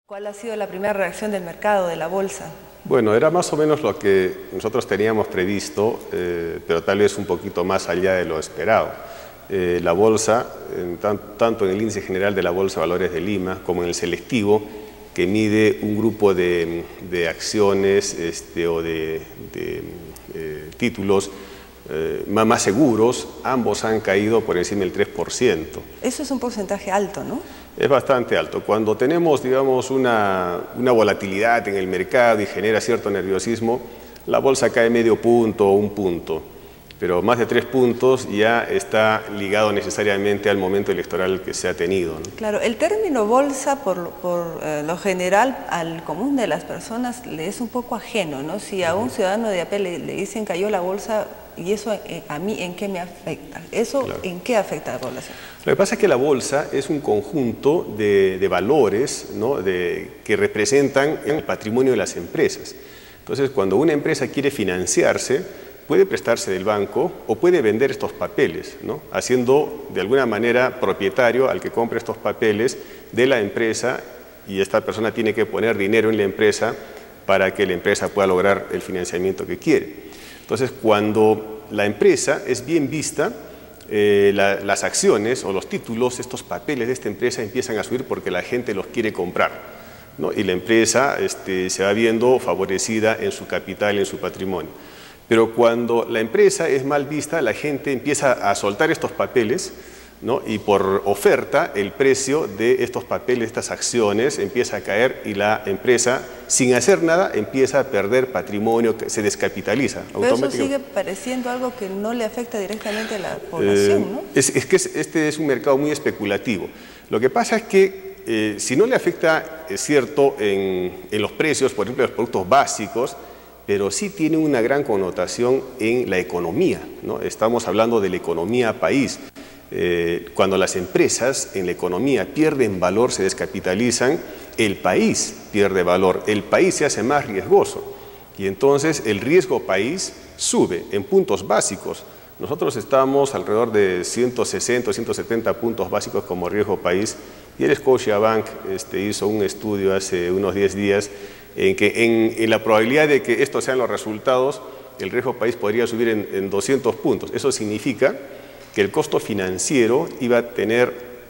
¿Cuál ha sido la primera reacción del mercado, de la bolsa? Bueno, era más o menos lo que nosotros teníamos previsto, pero tal vez un poquito más allá de lo esperado. La bolsa, tanto en el índice general de la Bolsa de Valores de Lima como en el selectivo, que mide un grupo de acciones o de títulos más seguros, ambos han caído por encima del 3%. Eso es un porcentaje alto, ¿no? Es bastante alto. Cuando tenemos, digamos, una volatilidad en el mercado y genera cierto nerviosismo, la bolsa cae medio punto o un punto, pero más de 3 puntos ya está ligado necesariamente al momento electoral que se ha tenido, ¿no? Claro, el término bolsa, por lo general, al común de las personas le es un poco ajeno, ¿no? Si a un ciudadano de a pie le dicen cayó la bolsa, ¿y eso a mí en qué me afecta? ¿Eso claro, en qué afecta a la población? Lo que pasa es que la bolsa es un conjunto de valores, ¿no?, que representan el patrimonio de las empresas. Entonces, cuando una empresa quiere financiarse, puede prestarse del banco o puede vender estos papeles, ¿no?, haciendo de alguna manera propietario al que compre estos papeles de la empresa, y esta persona tiene que poner dinero en la empresa para que la empresa pueda lograr el financiamiento que quiere. Entonces, cuando la empresa es bien vista, las acciones o los títulos, estos papeles de esta empresa empiezan a subir porque la gente los quiere comprar, ¿no? Y la empresa se va viendo favorecida en su capital, en su patrimonio. Pero cuando la empresa es mal vista, la gente empieza a soltar estos papeles, ¿no? Y por oferta el precio de estos papeles, estas acciones, empieza a caer y la empresa, sin hacer nada, empieza a perder patrimonio, que se descapitaliza. Pero eso sigue pareciendo algo que no le afecta directamente a la población, ¿no? Es que este es un mercado muy especulativo. Lo que pasa es que si no le afecta, es cierto, en los precios, por ejemplo, de los productos básicos, pero sí tiene una gran connotación en la economía, ¿no? Estamos hablando de la economía país. Cuando las empresas en la economía pierden valor, se descapitalizan, el país pierde valor, el país se hace más riesgoso y entonces el riesgo país sube en puntos básicos. Nosotros estamos alrededor de 160 o 170 puntos básicos como riesgo país, y el Scotiabank hizo un estudio hace unos 10 días en que en la probabilidad de que estos sean los resultados, el riesgo país podría subir en 200 puntos. Eso significa que el costo financiero iba a tener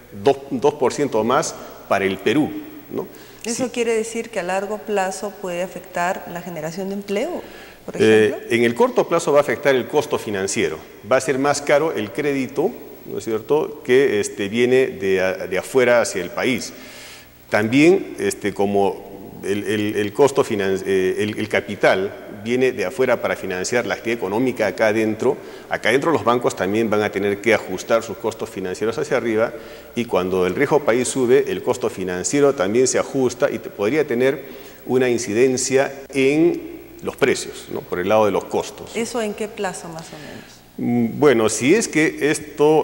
2% más para el Perú, ¿no? ¿Eso quiere decir que a largo plazo puede afectar la generación de empleo, por ejemplo? En el corto plazo va a afectar el costo financiero. Va a ser más caro el crédito, ¿no es cierto?, que viene de afuera hacia el país. También, como el costo el capital viene de afuera para financiar la actividad económica acá adentro los bancos también van a tener que ajustar sus costos financieros hacia arriba, y cuando el riesgo país sube, el costo financiero también se ajusta y podría tener una incidencia en los precios, ¿no?, por el lado de los costos. ¿Eso en qué plazo más o menos? Bueno, si es que esto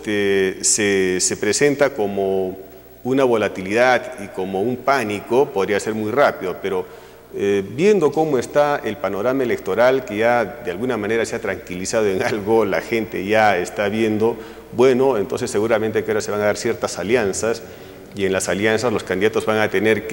se presenta como una volatilidad y como un pánico, podría ser muy rápido, pero viendo cómo está el panorama electoral, que ya de alguna manera se ha tranquilizado en algo, la gente ya está viendo, bueno, entonces seguramente que ahora se van a dar ciertas alianzas, y en las alianzas los candidatos van a tener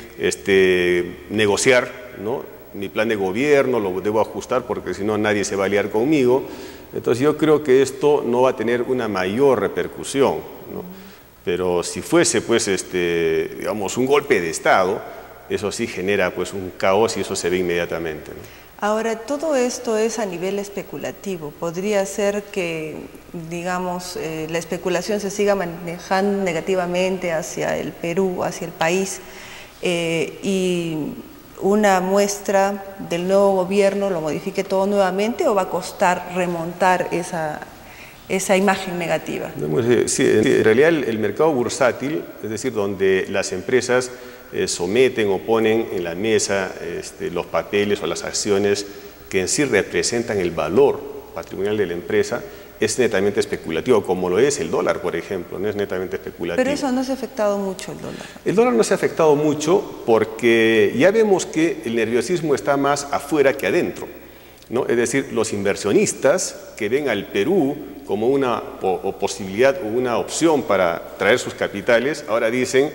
que negociar, ¿no?, mi plan de gobierno lo debo ajustar porque si no nadie se va a aliar conmigo. Entonces yo creo que esto no va a tener una mayor repercusión, ¿no? Pero si fuese, pues, digamos, un golpe de Estado, eso sí genera, pues, un caos y eso se ve inmediatamente, ¿no? Ahora, todo esto es a nivel especulativo. Podría ser que, digamos, la especulación se siga manejando negativamente hacia el Perú, hacia el país, y una muestra del nuevo gobierno lo modifique todo nuevamente, ¿o va a costar remontar esa imagen negativa? Sí, en realidad el mercado bursátil, es decir, donde las empresas someten o ponen en la mesa los papeles o las acciones que en sí representan el valor patrimonial de la empresa, es netamente especulativo, como lo es el dólar, por ejemplo, no es netamente especulativo. Pero eso no se ha afectado mucho el dólar. El dólar no se ha afectado mucho porque ya vemos que el nerviosismo está más afuera que adentro, ¿no? Es decir, los inversionistas que ven al Perú como una posibilidad o una opción para traer sus capitales, ahora dicen,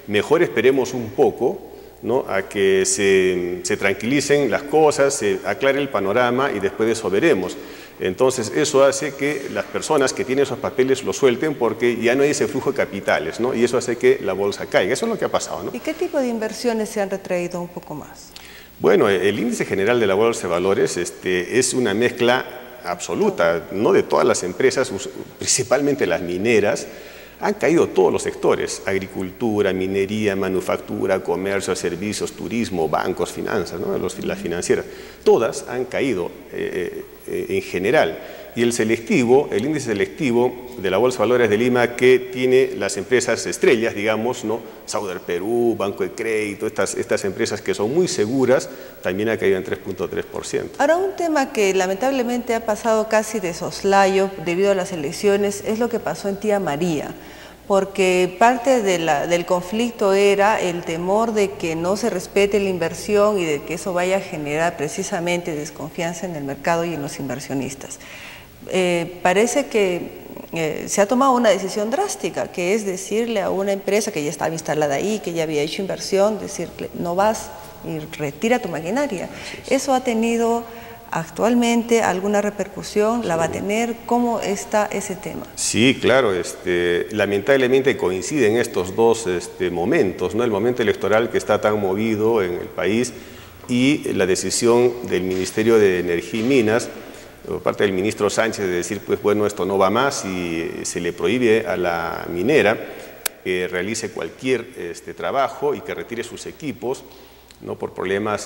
mejor esperemos un poco, ¿no?, a que se tranquilicen las cosas, se aclare el panorama y después de eso veremos. Entonces eso hace que las personas que tienen esos papeles los suelten porque ya no hay ese flujo de capitales, ¿no?, y eso hace que la bolsa caiga. Eso es lo que ha pasado, ¿no? ¿Y qué tipo de inversiones se han retraído un poco más? Bueno, el índice general de la Bolsa de Valores es una mezcla absoluta, ¿no?, de todas las empresas, principalmente las mineras. Han caído todos los sectores: agricultura, minería, manufactura, comercio, servicios, turismo, bancos, finanzas, ¿no?, las financieras. Todas han caído en general. Y el índice selectivo de la Bolsa de Valores de Lima, que tiene las empresas estrellas, digamos, ¿no?, Sauder Perú, Banco de Crédito, estas empresas que son muy seguras, también ha caído en 3.3%. Ahora, un tema que lamentablemente ha pasado casi de soslayo debido a las elecciones es lo que pasó en Tía María, porque parte del conflicto era el temor de que no se respete la inversión y de que eso vaya a generar precisamente desconfianza en el mercado y en los inversionistas. Parece que se ha tomado una decisión drástica, que es decirle a una empresa que ya estaba instalada ahí, que ya había hecho inversión, decirle: no vas y retira tu maquinaria. ¿Eso ha tenido actualmente alguna repercusión? ¿La va a tener? ¿Cómo está ese tema? Sí, claro. Lamentablemente coinciden estos dos momentos, ¿no?, el momento electoral que está tan movido en el país y la decisión del Ministerio de Energía y Minas, por parte del ministro Sánchez, de decir: pues bueno, esto no va más, y se le prohíbe a la minera que realice cualquier trabajo y que retire sus equipos, ¿no?, por problemas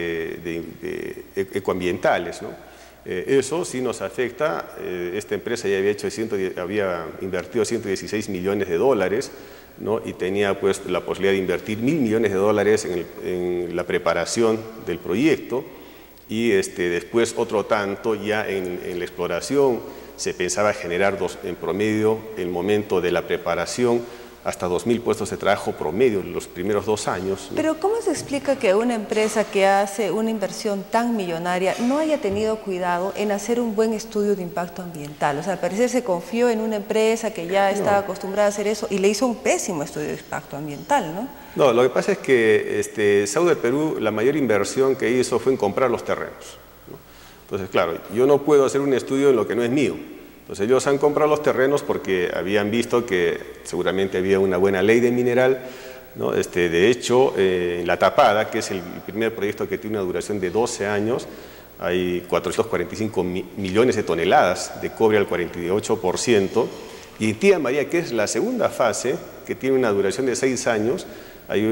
ecoambientales, ¿no? Eso sí nos afecta. Esta empresa ya había invertido 116 millones de dólares, ¿no?, y tenía pues la posibilidad de invertir 1.000 millones de dólares en la preparación del proyecto. Y después otro tanto ya en la exploración. Se pensaba generar en promedio, en el momento de la preparación, hasta 2.000 puestos de trabajo promedio en los primeros 2 años, ¿no? Pero ¿cómo se explica que una empresa que hace una inversión tan millonaria no haya tenido cuidado en hacer un buen estudio de impacto ambiental? O sea, al parecer se confió en una empresa que ya estaba acostumbrada a hacer eso y le hizo un pésimo estudio de impacto ambiental, ¿no? No, lo que pasa es que Sauder Perú, la mayor inversión que hizo fue en comprar los terrenos, ¿no? Entonces, claro, yo no puedo hacer un estudio en lo que no es mío. Entonces ellos han comprado los terrenos porque habían visto que seguramente había una buena ley de mineral, ¿no? De hecho, en La Tapada, que es el primer proyecto que tiene una duración de 12 años, hay 445 millones de toneladas de cobre al 48%, y en Tía María, que es la segunda fase, que tiene una duración de 6 años, hay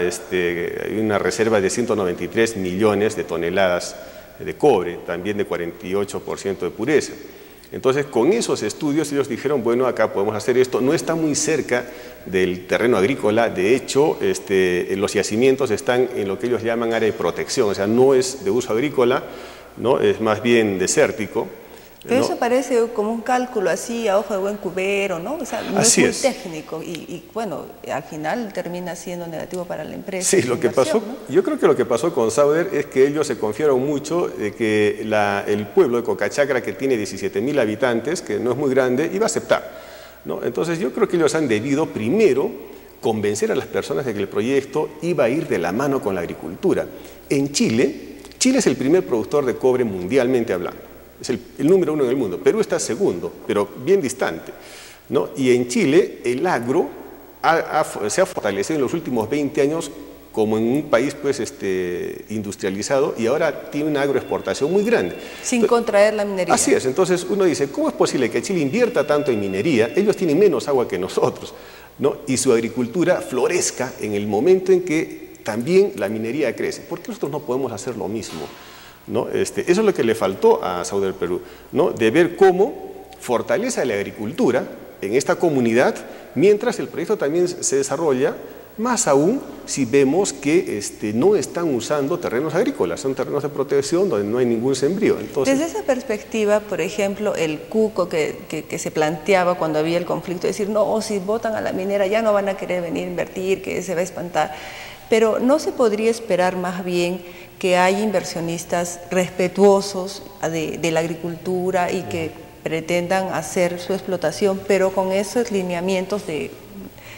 una reserva de 193 millones de toneladas de cobre, también de 48% de pureza. Entonces, con esos estudios ellos dijeron: bueno, acá podemos hacer esto. No está muy cerca del terreno agrícola. De hecho, los yacimientos están en lo que ellos llaman área de protección, o sea, no es de uso agrícola, ¿no?, es más bien desértico. Pero eso parece como un cálculo así a ojo de buen cubero, ¿no? O sea, no es muy técnico y bueno, al final termina siendo negativo para la empresa. Sí, lo que pasó, ¿no? Yo creo que lo que pasó con Sauder es que ellos se confiaron mucho de que el pueblo de Cocachacra, que tiene 17.000 habitantes, que no es muy grande, iba a aceptar, ¿no? Entonces yo creo que ellos han debido primero convencer a las personas de que el proyecto iba a ir de la mano con la agricultura. En Chile es el primer productor de cobre mundialmente hablando. Es el número 1 en el mundo. Perú está segundo, pero bien distante, ¿no? Y en Chile el agro se ha fortalecido en los últimos 20 años como en un país pues, industrializado, y ahora tiene una agroexportación muy grande. Sin contraer la minería. Así es. Entonces uno dice: ¿cómo es posible que Chile invierta tanto en minería? Ellos tienen menos agua que nosotros, ¿no? Y su agricultura florezca en el momento en que también la minería crece. ¿Por qué nosotros no podemos hacer lo mismo? ¿No? Eso es lo que le faltó a Sauder Perú, ¿no?, de ver cómo fortalece la agricultura en esta comunidad, mientras el proyecto también se desarrolla, más aún si vemos que no están usando terrenos agrícolas, son terrenos de protección donde no hay ningún sembrío. Entonces, desde esa perspectiva, por ejemplo, el cuco que se planteaba cuando había el conflicto, decir: no, si votan a la minera ya no van a querer venir a invertir, que se va a espantar. Pero ¿no se podría esperar más bien que haya inversionistas respetuosos de la agricultura y que pretendan hacer su explotación, pero con esos lineamientos de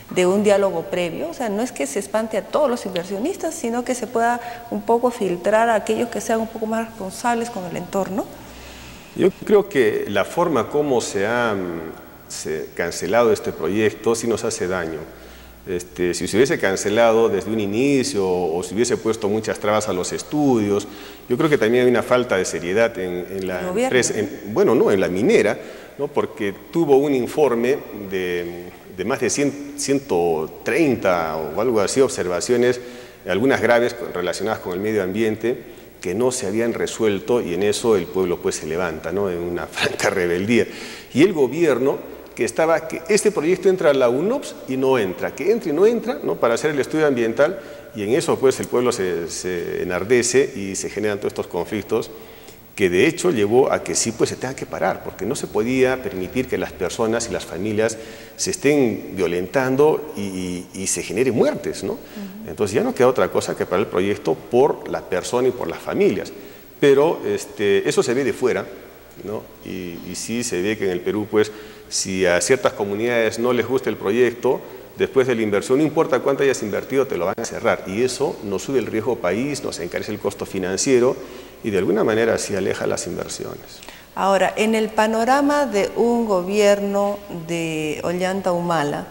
de un diálogo previo? O sea, no es que se espante a todos los inversionistas, sino que se pueda un poco filtrar a aquellos que sean un poco más responsables con el entorno. Yo creo que la forma como se ha cancelado este proyecto sí nos hace daño. Si se hubiese cancelado desde un inicio o si hubiese puesto muchas trabas a los estudios, yo creo que también hay una falta de seriedad en la empresa, en la minera, ¿no? Porque tuvo un informe de más de 130 o algo así observaciones, algunas graves relacionadas con el medio ambiente, que no se habían resuelto, y en eso el pueblo pues se levanta, ¿no? En una franca rebeldía. Y el gobierno que este proyecto entra a la UNOPS y no entra, que entre y no entra, ¿no? Para hacer el estudio ambiental, y en eso pues el pueblo se enardece y se generan todos estos conflictos, que de hecho llevó a que sí pues se tenga que parar, porque no se podía permitir que las personas y las familias se estén violentando y se generen muertes, ¿no? Entonces ya no queda otra cosa que parar el proyecto por la persona y por las familias, pero eso se ve de fuera, ¿no? Y sí se ve que en el Perú pues si a ciertas comunidades no les gusta el proyecto, después de la inversión, no importa cuánto hayas invertido, te lo van a cerrar, y eso nos sube el riesgo país, nos encarece el costo financiero y de alguna manera así aleja las inversiones. Ahora, en el panorama de un gobierno de Ollanta Humala,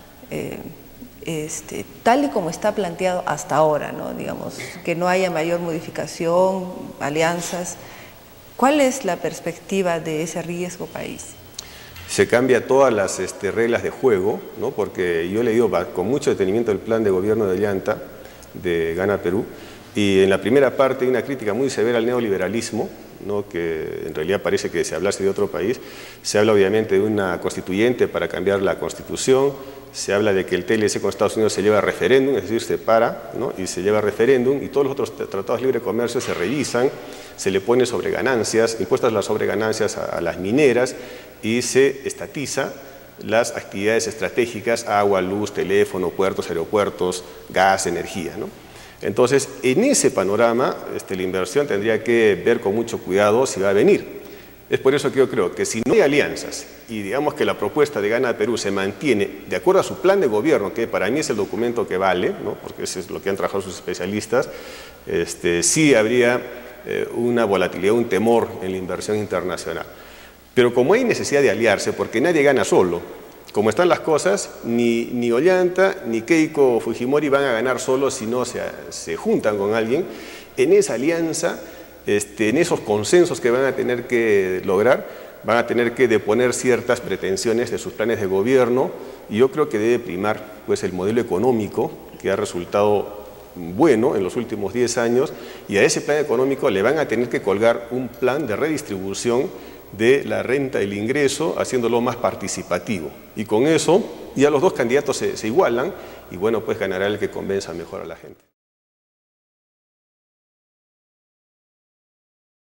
tal y como está planteado hasta ahora, ¿no? Digamos, que no haya mayor modificación, alianzas, ¿cuál es la perspectiva de ese riesgo país? Se cambia todas las reglas de juego, ¿no? Porque yo he leído con mucho detenimiento el plan de gobierno de Ollanta, de Gana Perú, y en la primera parte hay una crítica muy severa al neoliberalismo, ¿no? Que en realidad parece que se hablase de otro país. Se habla obviamente de una constituyente para cambiar la constitución, se habla de que el TLC con Estados Unidos se lleva a referéndum, es decir, se para, ¿no? Y se lleva a referéndum, y todos los otros tratados de libre comercio se revisan, se le pone sobre ganancias, impuestas las sobreganancias a las mineras, y se estatiza las actividades estratégicas, agua, luz, teléfono, puertos, aeropuertos, gas, energía, ¿no? Entonces, en ese panorama, la inversión tendría que ver con mucho cuidado si va a venir. Es por eso que yo creo que si no hay alianzas y digamos que la propuesta de Gana Perú se mantiene de acuerdo a su plan de gobierno, que para mí es el documento que vale, ¿no? Porque eso es lo que han trabajado sus especialistas, sí habría una volatilidad, un temor en la inversión internacional. Pero como hay necesidad de aliarse, porque nadie gana solo, como están las cosas, ni Ollanta ni Keiko Fujimori van a ganar solos si no se juntan con alguien. En esa alianza, en esos consensos que van a tener que lograr, van a tener que deponer ciertas pretensiones de sus planes de gobierno, y yo creo que debe primar pues, el modelo económico que ha resultado bueno en los últimos 10 años, y a ese plan económico le van a tener que colgar un plan de redistribución de la renta del ingreso, haciéndolo más participativo. Y con eso ya los dos candidatos se igualan, y bueno, pues ganará el que convenza mejor a la gente.